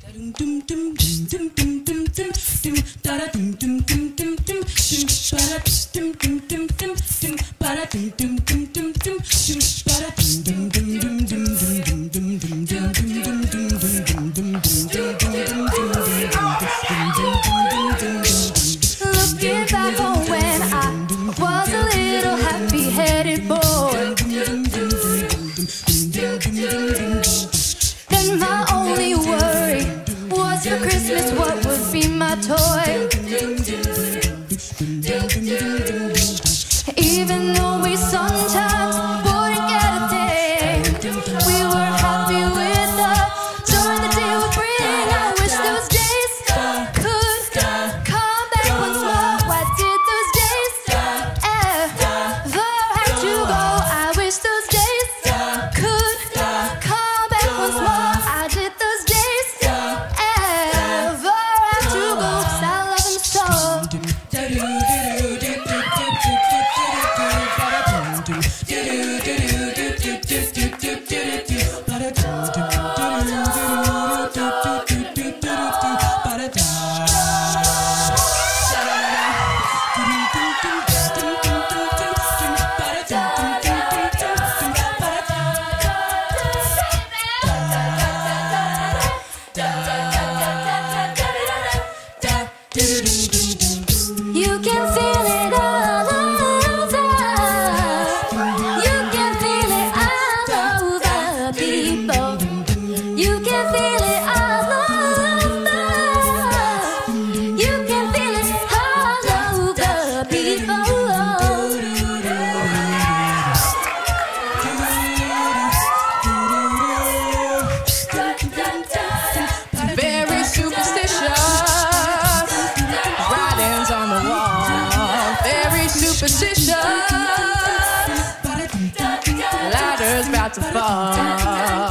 Looking back on when I was a little happy-headed boy, then my only worry was for Christmas what would be my toy. Even though we sometimes wouldn't get a thing, we were happy with the joy the day would bring. I wish those days could come back once more. Why did those days ever have to go? I wish those days could come back once more. I did those days ever have to go, 'cause I love them so. You can feel it all over. You can feel it all over, people. You can feel it all over. You can feel it all over, people. Very superstitious. Writings on the wall. Very superstitious. Ladders about to fall.